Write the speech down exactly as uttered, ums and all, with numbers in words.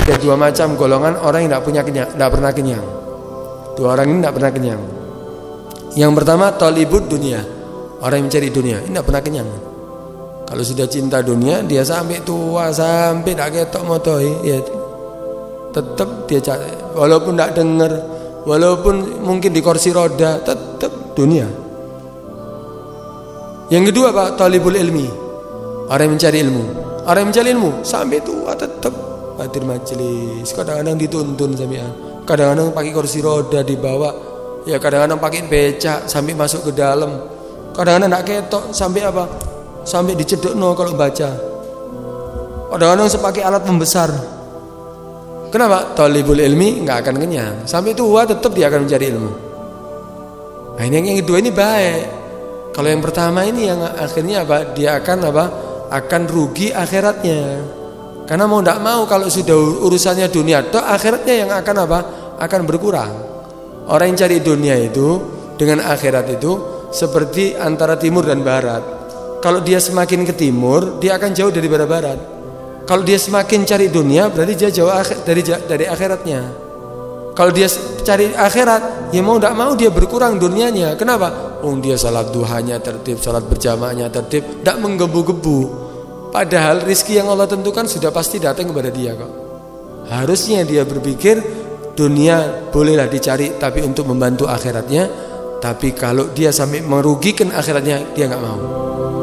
Ada dua macam golongan orang yang tidak punya kenyang, tidak pernah kenyang. Dua orang ini tidak pernah kenyang. Yang pertama talibud dunia, orang yang mencari dunia, ini tidak pernah kenyang. Kalau sudah cinta dunia, dia sampai tua, sampai tidak ketok motoi, ya tetap dia cari, walaupun tidak dengar, walaupun mungkin di kursi roda, tetap dunia. Yang kedua Pak, talibul ilmi, orang yang mencari ilmu. Orang yang mencari ilmu sampai tua tetap hadir majelis, kadang-kadang dituntun sampean, kadang-kadang pakai kursi roda dibawa, ya kadang-kadang pakai becak sampai masuk ke dalam, kadang-kadang nak ketok sampai apa, sampai dicedokno kalau baca, kadang-kadang sepakai alat pembesar. Kenapa? Talibul ilmi nggak akan kenyang, sampai tua tetap dia akan mencari ilmu. Nah ini yang kedua ini baik. Kalau yang pertama ini yang akhirnya apa? Dia akan apa? Akan rugi akhiratnya. Karena mau tidak mau kalau sudah urusannya dunia, toh akhiratnya yang akan apa? Akan berkurang. Orang yang cari dunia itu dengan akhirat itu seperti antara timur dan barat. Kalau dia semakin ke timur, dia akan jauh daripada barat. Kalau dia semakin cari dunia, berarti dia jauh dari dari akhiratnya. Kalau dia cari akhirat, ya mau tidak mau dia berkurang dunianya. Kenapa? Oh dia salat duhanya tertib, salat berjamaahnya tertib, tidak menggebu-gebu. Padahal rizki yang Allah tentukan sudah pasti datang kepada dia kok. Harusnya dia berpikir dunia bolehlah dicari, tapi untuk membantu akhiratnya. Tapi kalau dia sampai merugikan akhiratnya, dia nggak mau.